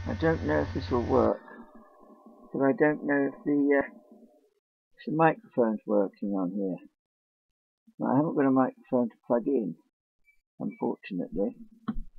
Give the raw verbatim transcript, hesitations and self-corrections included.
I don't know if this will work, but I don't know if the, uh, if the microphone's working on here. Now, I haven't got a microphone to plug in, unfortunately.